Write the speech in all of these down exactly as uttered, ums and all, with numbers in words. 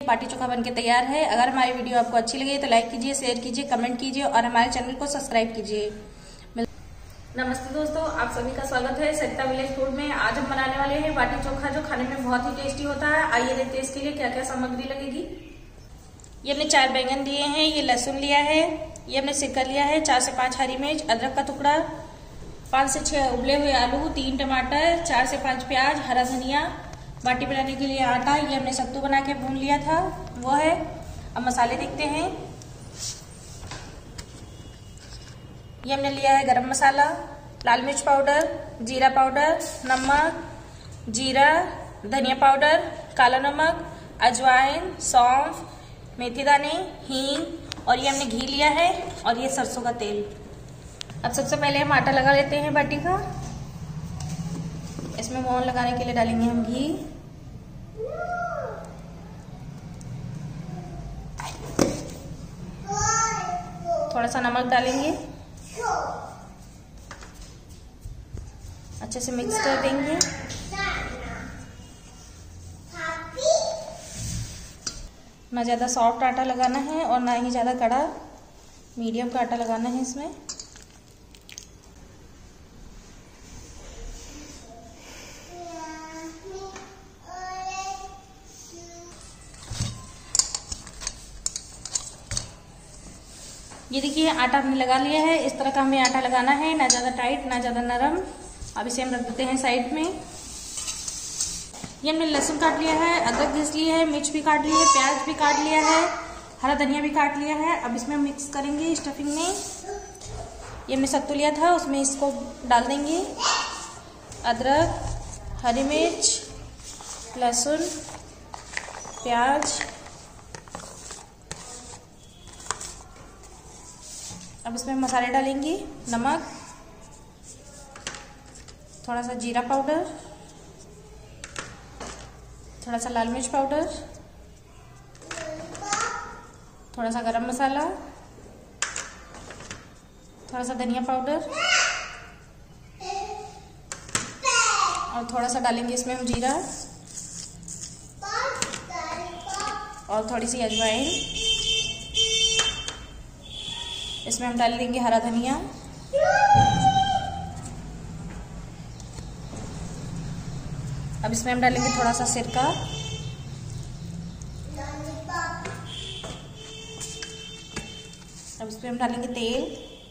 बाटी चोखा बनके तैयार है। अगर हमारी वीडियो आपको अच्छी लगे तो लाइक कीजिए, शेयर कीजिए, कमेंट कीजिए और हमारे चैनल को सब्सक्राइब कीजिए। नमस्ते दोस्तों, आप सभी का स्वागत है सरिता विलेज फूड में। आज हम बनाने वाले हैं बाटी चोखा, जो खाने में बहुत ही टेस्टी होता है। आइए देखते हैं इसके लिए क्या क्या सामग्री लगेगी। ये हमने चार बैंगन लिए हैं, ये लहसुन लिया है, ये हमने सिरका लिया है, चार से पांच हरी मिर्च, अदरक का टुकड़ा, पांच से छह उबले हुए आलू, तीन टमाटर, चार से पांच प्याज, हरा धनिया, बाटी बनाने के लिए आटा, ये हमने सत्तू बना के भून लिया था वो है। अब मसाले देखते हैं। ये हमने लिया है गरम मसाला, लाल मिर्च पाउडर, जीरा पाउडर, नमक, जीरा, धनिया पाउडर, काला नमक, अजवाइन, सौंफ, मेथी दाने, हींग और ये हमने घी लिया है और ये सरसों का तेल। अब सबसे पहले हम आटा लगा लेते हैं बाटी का। इसमें मोहन लगाने के लिए डालेंगे हम घी, थोड़ा सा नमक डालेंगे, अच्छे से मिक्स कर देंगे। ना ज़्यादा सॉफ्ट आटा लगाना है और ना ही ज़्यादा कड़ा, मीडियम का आटा लगाना है इसमें। ये देखिए आटा हमने लगा लिया है। इस तरह का हमें आटा लगाना है, ना ज़्यादा टाइट ना ज़्यादा नरम। अब इसे हम रख देते हैं साइड में। ये हमने लहसुन काट लिया है, अदरक घिस लिया है, मिर्च भी काट ली है, प्याज भी काट लिया है, हरा धनिया भी काट लिया है। अब इसमें हम मिक्स करेंगे स्टफिंग में। ये हमने सत्तू लिया था, उसमें इसको डाल देंगे। अदरक, हरी मिर्च, लहसुन, प्याज। अब इसमें हम मसाले डालेंगे, नमक, थोड़ा सा जीरा पाउडर, थोड़ा सा लाल मिर्च पाउडर, थोड़ा सा गरम मसाला, थोड़ा सा धनिया पाउडर और थोड़ा सा डालेंगे इसमें हम जीरा और थोड़ी सी अजवाइन। इसमें हम डाल देंगे हरा धनिया, अब इसमें हम डालेंगे थोड़ा सा सिरका, अब इसमें हम डालेंगे तेल,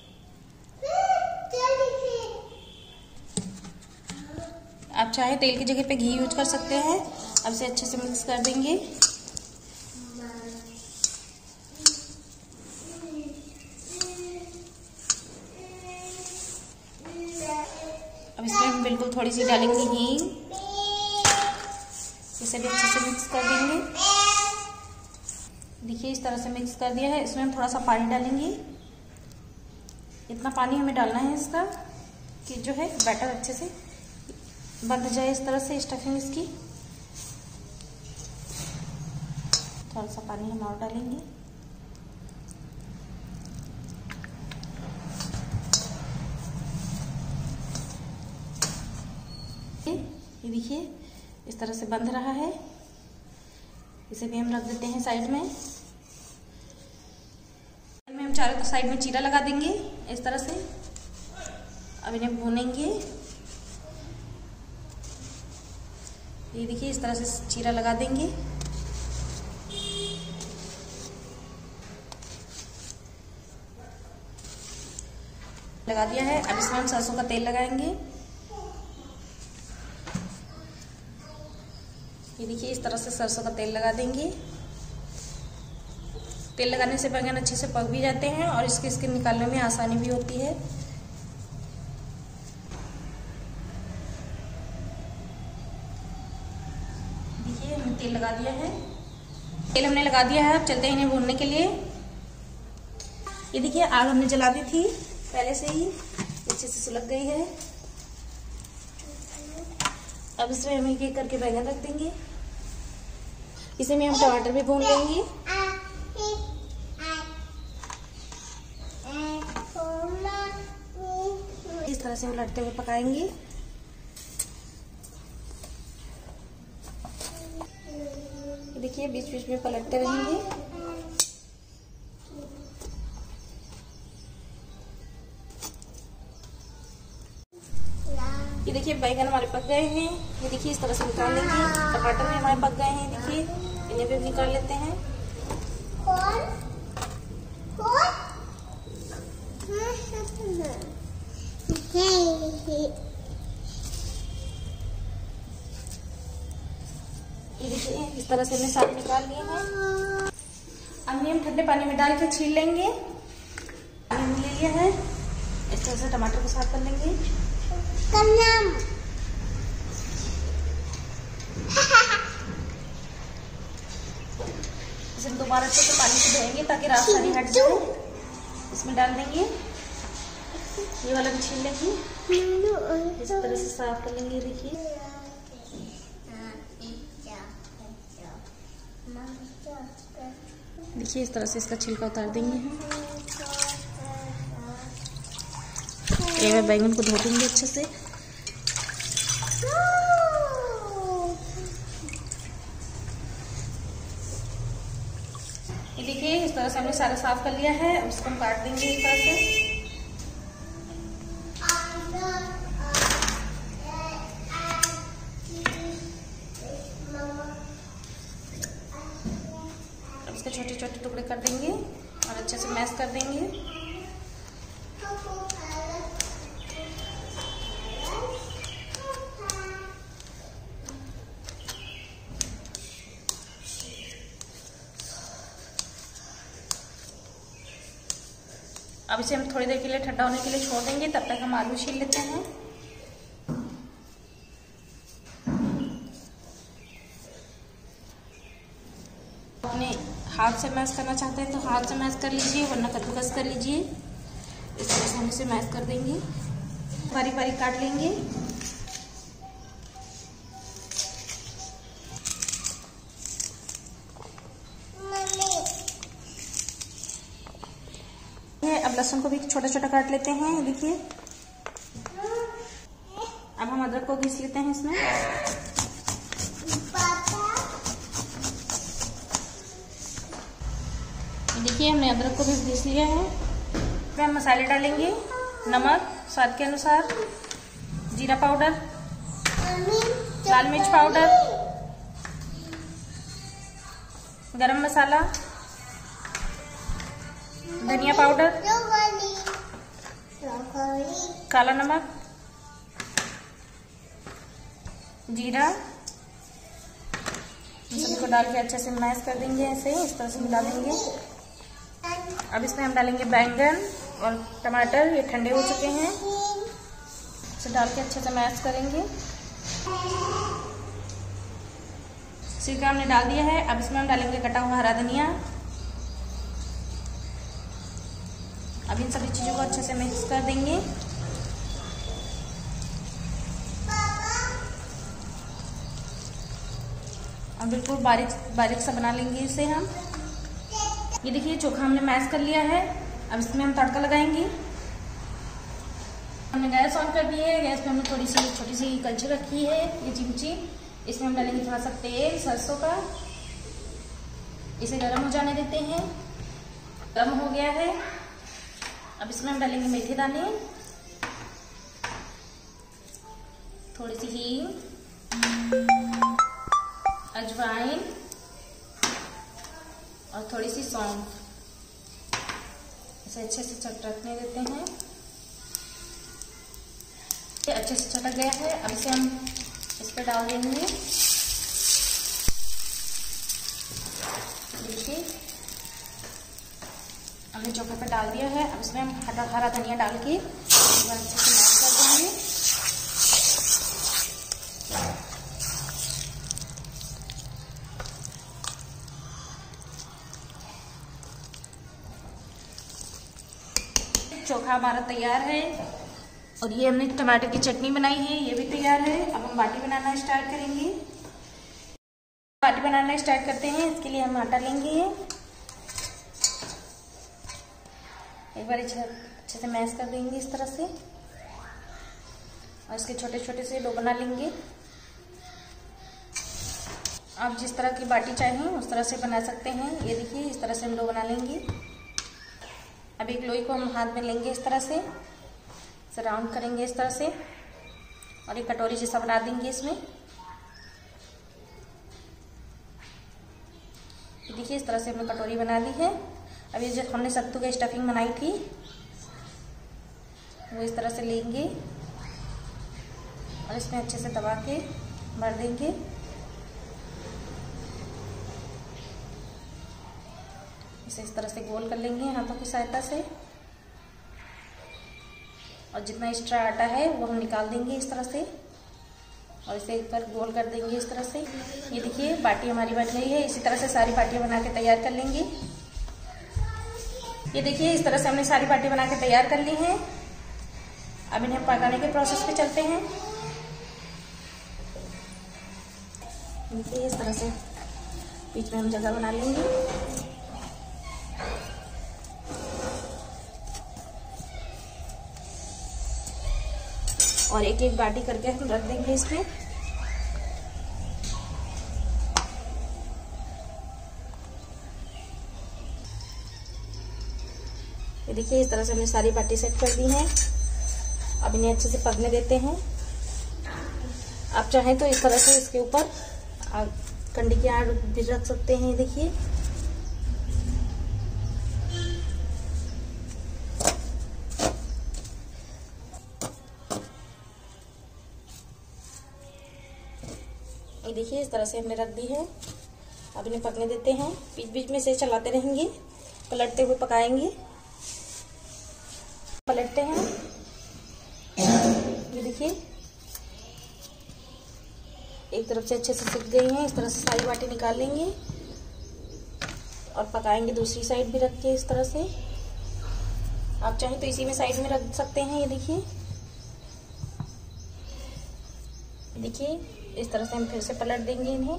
आप चाहे तेल की जगह पे घी यूज कर सकते हैं। अब इसे अच्छे से मिक्स कर देंगे। अब इसमें हम बिल्कुल थोड़ी सी डालेंगे हींग, इसे भी अच्छे से मिक्स कर देंगे। देखिए इस तरह से मिक्स कर दिया है। इसमें हम थोड़ा सा पानी डालेंगे। इतना पानी हमें डालना है इसका कि जो है बैटर अच्छे से बंध जाए, इस तरह से स्टफिंग इसकी। थोड़ा सा पानी हम और डालेंगे। ये देखिए इस तरह से बंध रहा है। इसे भी हम रख देते हैं साइड में। हम चारों साइड में चीरा लगा देंगे इस तरह से। अब इन्हें भूनेंगे। ये देखिए इस तरह से चीरा लगा देंगे। लगा दिया है। अब इसमें हम सरसों का तेल लगाएंगे। ये देखिए इस तरह से सरसों का तेल लगा देंगे। तेल लगाने से बैंगन अच्छे से पक भी जाते हैं और इसके स्किन निकालने में आसानी भी होती है। देखिए हमने तेल लगा दिया है। तेल हमने लगा दिया है। अब चलते हैं इन्हें भूनने के लिए। ये देखिए आग हमने जला दी थी पहले से ही, अच्छे से सुलग गई है। अब इसमें हम एक एक करके बैंगन रख देंगे। इसे में हम टमाटर भी भून लेंगे। इस तरह से उलटते हुए पकाएंगे। देखिए बीच बीच में पलटते रहेंगे। ये देखिए बैगन हमारे पक गए हैं। ये देखिए इस तरह से निकाल लेंगे। टमाटर भी हमारे पक गए हैं। देखिए इन्हें भी निकाल लेते हैं। कौन? कौन? ये देखिए इस तरह से हमने सारे निकाल लिए हैं। अब हम ठंडे पानी में डाल के छील लेंगे। ले लिया है, इस तरह से टमाटर को साफ कर लेंगे। इसे दोबारा अच्छे से पानी से धोएंगे ताकि रास्ता नहीं हट जाए। इसमें डाल देंगे। ये वाला भी छील लेंगे। इस तरह से साफ कर लेंगे। देखिए देखिए इस तरह से इसका छिलका उतार देंगे हम। ये मैं बैंगन को धो दूंगी अच्छे से। ये देखिए इस तरह से हमने सारा साफ कर लिया है। अब इसको हम काट देंगे इस तरह से। अब इसके छोटे छोटे टुकड़े कर देंगे और अच्छे से मैश कर देंगे। अब इसे हम थोड़ी देर के लिए ठंडा होने के लिए छोड़ देंगे। तब तक हम आलू छील लेते हैं। अपने हाथ से मैश करना चाहते हैं तो हाथ से मैश कर लीजिए, वरना कद्दूकस कर लीजिए। इस तरह से हम इसे मैश कर देंगे। बारीक बारीक काट लेंगे। अब लहसुन को भी छोटा छोटा काट लेते हैं। देखिए अब हम अदरक को घिस लेते हैं इसमें। देखिए हमने अदरक को भी घिस लिया है। फिर हम मसाले डालेंगे। नमक स्वाद के अनुसार, जीरा पाउडर, लाल मिर्च पाउडर, गरम मसाला, धनिया पाउडर, काला नमक, जीरा, इन सभी को डाल के अच्छे से मैश कर देंगे। ऐसे ही इस तरह से मिला देंगे। अब इसमें हम डालेंगे बैंगन और टमाटर। ये ठंडे हो चुके हैं। इसे डाल के अच्छे से मैश करेंगे। सिरका हमने डाल दिया है। अब इसमें हम डालेंगे कटा हुआ हरा धनिया। अब इन सभी चीजों को अच्छे से मिक्स कर देंगे। और बिल्कुल बारीक बारीक सा बना लेंगे इसे हम। ये देखिए चोखा हमने मैश कर लिया है। अब इसमें हम तड़का लगाएंगे। हमने गैस ऑन कर दी है। गैस पे हमने थोड़ी सी छोटी सी कलछी रखी है, ये चिमची। इसमें हम डालेंगे थोड़ा सा तेल सरसों का। इसे गर्म हो जाने देते हैं। गर्म हो गया है। अब इसमें हम डालेंगे मेथी दाने, थोड़ी सी हींग, अजवाइन और थोड़ी सी सौंफ। इसे अच्छे से चटकने देते हैं। ये अच्छे से चटक गया है। अब इसे हम इस पर डाल देंगे। देखिए हमने चोखे पे डाल दिया है। अब इसमें हम हरा हरा धनिया डाल के अच्छे से मैश कर देंगे। चोखा हमारा तैयार है। और ये हमने टमाटर की चटनी बनाई है, ये भी तैयार है। अब हम बाटी बनाना स्टार्ट करेंगे। बाटी बनाना स्टार्ट करते हैं। इसके लिए हम आटा लेंगे। एक बार अच्छे से मैश कर देंगे इस तरह से। और इसके छोटे छोटे से डो बना लेंगे। आप जिस तरह की बाटी चाहें उस तरह से बना सकते हैं। ये देखिए इस तरह से हम लोग बना लेंगे। अब एक लोई को हम हाथ में लेंगे, इस तरह से इसे राउंड करेंगे इस तरह से, और एक कटोरी जैसा बना देंगे इसमें। देखिए इस तरह से हमने कटोरी बना ली है। अब ये जो हमने सत्तू की स्टफिंग बनाई थी वो इस तरह से लेंगे और इसमें अच्छे से दबा के भर देंगे। इसे इस तरह से गोल कर लेंगे हाथों की सहायता से, और जितना एक्स्ट्रा आटा है वो हम निकाल देंगे इस तरह से, और इसे एक बार गोल कर देंगे इस तरह से। ये देखिए बाटी हमारी बन गई है। इसी तरह से सारी बाटियां बना के तैयार कर लेंगे। ये देखिए इस तरह से हमने सारी बाटी बना के तैयार कर ली हैं। अब इन्हें पकाने के प्रोसेस पे चलते हैं। देखिए इस तरह से बीच में हम जगह बना लेंगे, और एक एक बाटी करके हम रख देंगे इसमें। ये देखिए इस तरह से हमने सारी बाटी सेट कर दी हैं। अब इन्हें अच्छे से पकने देते हैं। आप चाहें तो इस तरह से इसके ऊपर कंडी की आड़ भी रख सकते हैं। देखिए ये देखिए इस तरह से हमने रख दी है। अब इन्हें पकने देते हैं। बीच बीच में से चलाते रहेंगे, पलटते हुए पकाएंगे। पलटते हैं। ये देखिए एक तरफ से अच्छे से सिक गई हैं। इस तरह से सारी बाटी निकाल लेंगे और पकाएंगे दूसरी साइड भी रख के इस तरह से। आप चाहें तो इसी में साइड में रख सकते हैं। ये देखिए देखिए इस तरह से हम फिर से पलट देंगे इन्हें।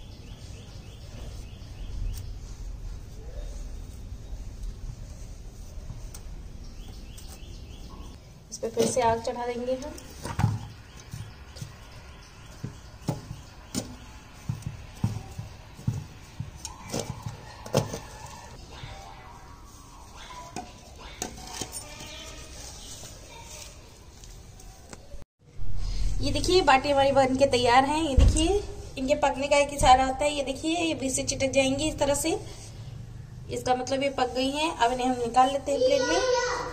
इस पे फिर से आग चढ़ा देंगे हम। ये देखिए बाटी हमारी बन के तैयार हैं। ये देखिए इनके पकने का एक इशारा होता है। ये देखिए ये बीच से चिटक जाएंगी इस तरह से, इसका मतलब ये पक गई हैं। अब इन्हें हम निकाल लेते हैं प्लेट में।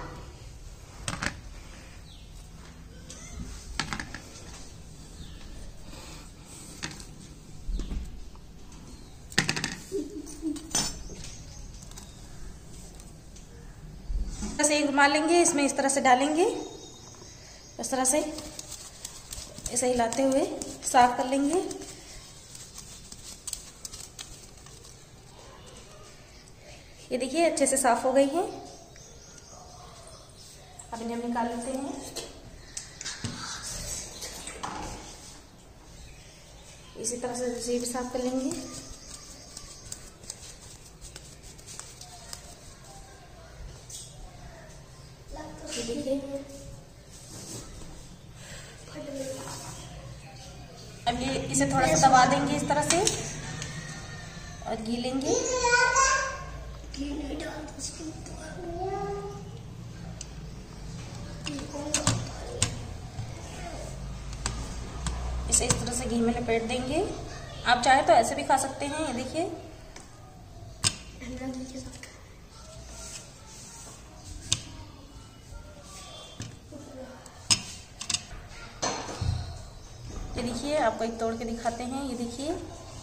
से एक रुमाल लेंगे, इसमें इस तरह से डालेंगे, इस तरह से ऐसे हिलाते हुए साफ कर लेंगे। ये देखिए अच्छे से साफ हो गई है। अब इन्हें हम निकाल लेते हैं। इसी तरह से दूसरी भी साफ कर लेंगे। देखिए अब ये इसे थोड़ा सा दबा देंगे इस तरह से, और घी लेंगे। इसे इस तरह से घी में लपेट देंगे। आप चाहे तो ऐसे भी खा सकते हैं। ये देखिए ये देखिए आपको एक तोड़ के दिखाते हैं। ये देखिए